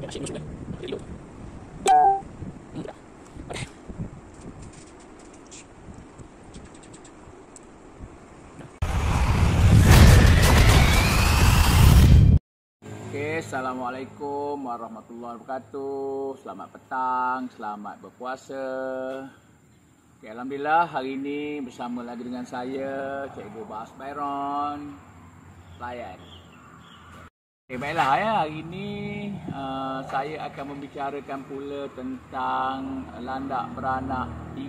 Masih masuk kan? Dia hidup. Assalamualaikum warahmatullahi wabarakatuh. Selamat petang, selamat berpuasa. Okay, Alhamdulillah hari ini bersama lagi dengan saya, Cikgu Bas Byron, pelayan. Okay, baiklah ya, hari ini saya akan membicarakan pula tentang landak beranak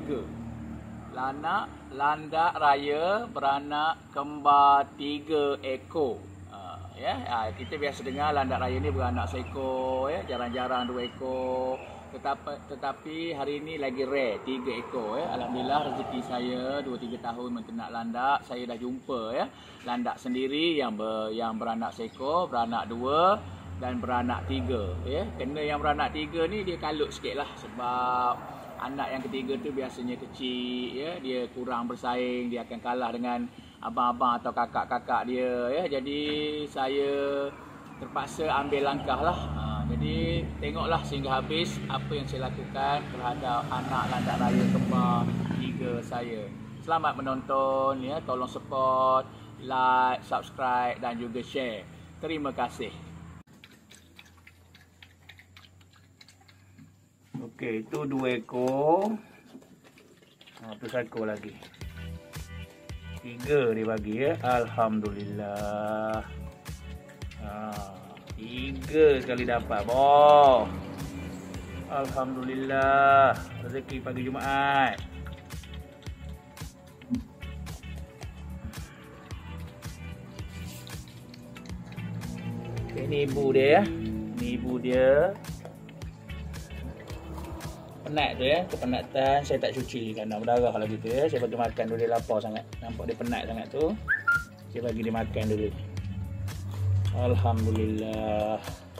3. Landak raya beranak kembar 3 ekor. Kita biasa dengar landak raya ni beranak seekor, jarang-jarang 2 ekor. Tetapi hari ini lagi rare 3 ekor. Alhamdulillah rezeki saya 2-3 tahun menternak landak, saya dah jumpa landak sendiri yang beranak seekor, beranak 2 dan beranak 3. Kena yang beranak 3 ni dia kalut sikit lah, sebab anak yang ketiga tu biasanya kecil, dia kurang bersaing, dia akan kalah dengan abang-abang atau kakak-kakak dia, Jadi saya terpaksa ambil langkah lah. Jadi tengoklah sehingga habis apa yang saya lakukan terhadap anak landak raya kembar 3 saya. Selamat menonton, tolong support, like, subscribe dan juga share. Terima kasih. Okey, itu 2 ekor. Tu 1 ekor lagi. 3 dia bagi, Alhamdulillah. 3 sekali dapat, boh. Alhamdulillah. Rezeki pagi Jumaat. Okay, ni ibu dia, Ni ibu dia. Penat tu, kepenatan. Saya tak cuci kerana berdarah lagi tu, Saya bagi makan dulu, dia lapar sangat. Nampak dia penat sangat tu. Saya bagi dia makan dulu. Alhamdulillah.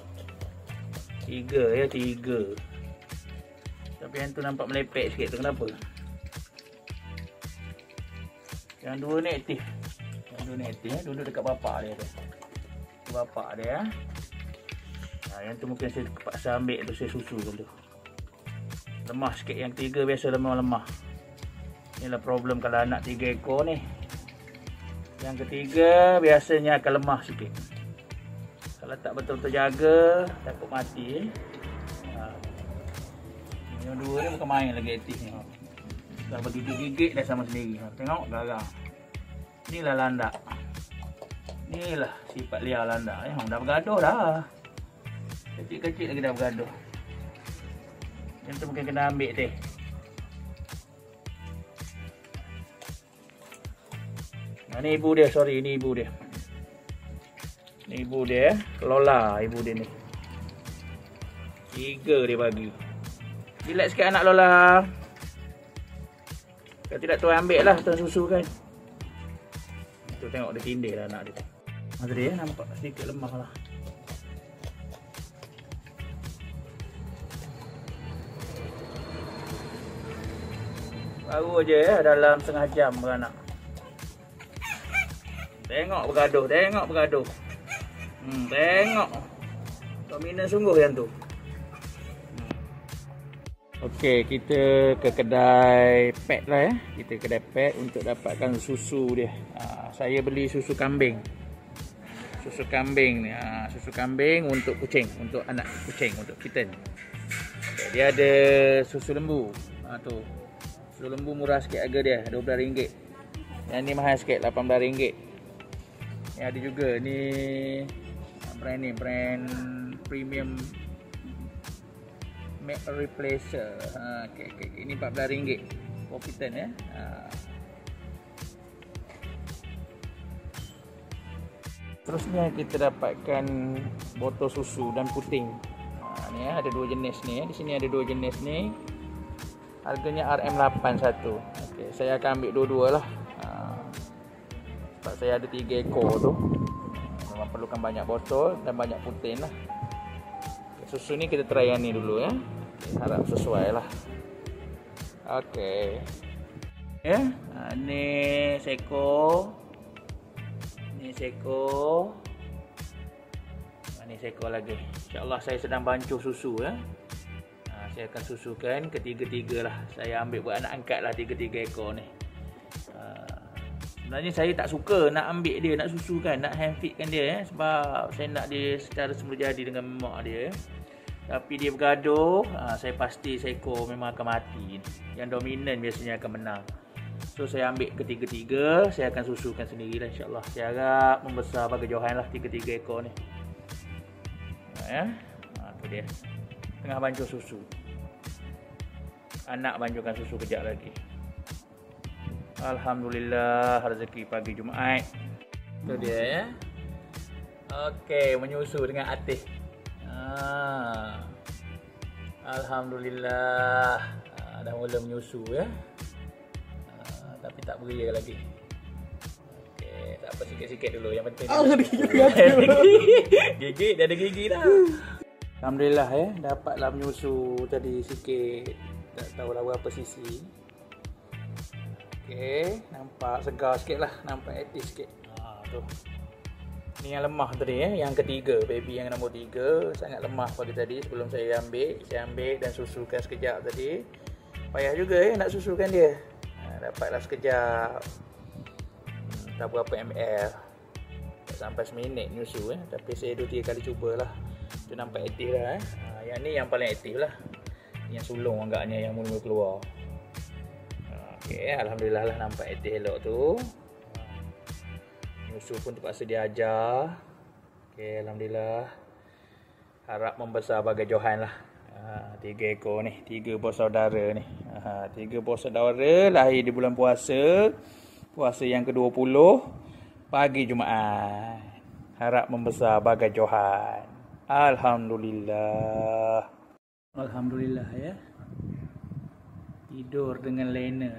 3 3. Tapi yang tu nampak melepek sikit tu, kenapa? Yang 2 ni aktif. Duduk dekat bapak dia tu. Bapak dia. Yang tu mungkin saya terpaksa ambil tu, saya susukan tu. Lemah sikit, yang 3 biasa lemah. Inilah problem kalau anak 3 ekor ni. Yang ketiga biasanya akan lemah sikit. Kalau tak betul-betul jaga, takut mati. Yang 2 ni bukan main lagi aktifnya. Dah bergigit-gigit dah sama sendiri. Tengok garang. Inilah landak. Inilah sifat liar landak. Dah bergaduh dah. Kecil-kecil lagi dah bergaduh. Yang tu mungkin kena ambil teh. Ni ibu dia, ni ibu dia. Ni ibu dia, Lola ibu dia ni. 3 dia bagi. Relax sikit anak Lola. Kalau tidak tuan ambil lah, tuan susu kan. Tu tengok dia tindih lah anak dia. Masa dia nampak sedikit lemah lah. Baru aja dalam setengah jam beranak. Tengok bergaduh. Tengok. Dominan sungguh yang tu. Okey, kita ke kedai pet lah Kita ke kedai pet untuk dapatkan susu dia. Saya beli susu kambing. Susu kambing ni. Susu kambing untuk kucing, untuk anak kucing, untuk kitten. Okay, dia ada susu lembu. Tu. Susu lembu murah sikit harga dia, RM12. Yang ni mahal sikit, RM18. Yang ada juga ni brand premium milk replacer. Ini RM14 for kitten Terusnya kita dapatkan botol susu dan puting. Ni ada 2 jenis ni. Di sini ada 2 jenis ni. Harganya RM81. Okey, saya akan ambil dua-dua lah. Sebab saya ada 3 ekor tu. Memang perlukan banyak botol dan banyak puting lah. Susu ni kita try yang ni dulu Harap sesuai lah. Okey. Ni seko. Ni seko. Ni seekor lagi. InsyaAllah saya sedang bancuh susu ya. Saya akan susukan ketiga-tiga lah. Saya ambil beranak angkat lah 3 ekor ni. Sebenarnya saya tak suka nak ambil dia, nak susukan, nak hand feedkan dia ya. Sebab saya nak dia secara semula jadi dengan mak dia. Tapi dia bergaduh, saya pasti seekor memang akan mati. Yang dominan biasanya akan menang. So saya ambil ketiga-tiga, saya akan susukan sendirilah insyaAllah. Saya harap membesar bagi Johan lah 3 ekor ni. Ya. Tu dia. Tengah bancuh susu. Anak banjurkan susu kejap lagi. Alhamdulillah, rezeki pagi Jumaat. Tu dia ya. Okey, menyusu dengan Atih. Alhamdulillah, dah mula menyusu ya. Tapi tak beria lagi. Okey, tak apa, sikit-sikit dulu yang penting. Gigi, dah ada gigi dah. Alhamdulillah ya, dapatlah menyusu tadi sikit. Tak tahulah berapa sisi. Okey, nampak segar sikit lah, nampak aktif sikit. Tu. Ni yang lemah tadi ya, yang ketiga, baby yang nombor 3 sangat lemah pagi tadi. Sebelum saya ambil dan susukan sekejap tadi. Payah juga ya nak susukan dia. Dapatlah sekejap. Tak berapa ml. Tak sampai seminit nyusu ya, tapi saya 2-3 kali cubalah. Tu nampak aktif lah yang ni yang paling aktif lah. Yang sulung agaknya yang mula-mula keluar. Okey, alhamdulillah lah nampak aktif elok tu. Nyusu pun terpaksa diajar. Okey, alhamdulillah. Harap membesar bagai Johan lah. 3 ekor ni, 3 bersaudara ni. 3 bersaudara lahir di bulan puasa. Puasa yang ke-20 pagi Jumaat. Harap membesar bagai Johan. Alhamdulillah. Alhamdulillah ya. Tidur dengan Lena.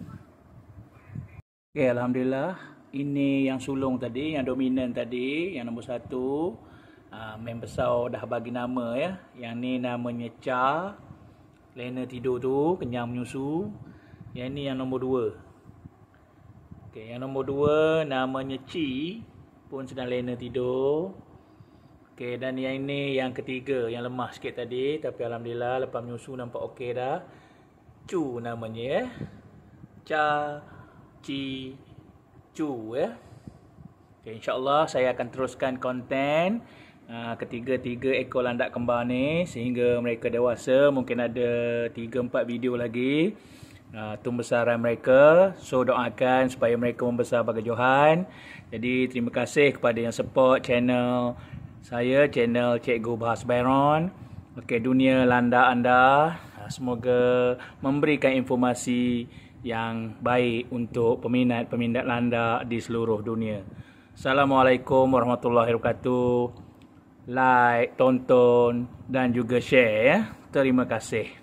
Okay, alhamdulillah. Ini yang sulung tadi, yang dominan tadi, yang nombor 1. Main besar dah bagi nama ya. Yang ni namanya Cha. Lena tidur tu, kenyang menyusu. Yang ni yang nombor 2. Okay, yang nombor 2 namanya Ci. Pun sedang Lena tidur. Okey, dan yang ini yang ketiga, yang lemah sikit tadi, tapi alhamdulillah lepas menyusu nampak okey dah. Cu namanya ya. Cha, Ci, Cu ya. Okey, insya-Allah saya akan teruskan konten ketiga-tiga ekor landak kembar ni sehingga mereka dewasa. Mungkin ada 3-4 video lagi. Pembesaran mereka. So doakan supaya mereka membesar bagi Johan. Jadi terima kasih kepada yang support channel saya, channel Cikgu Bahas Byron. Okey, dunia landak anda semoga memberikan informasi yang baik untuk peminat-peminat landak di seluruh dunia. Assalamualaikum warahmatullahi wabarakatuh. Like, tonton dan juga share ya. Terima kasih.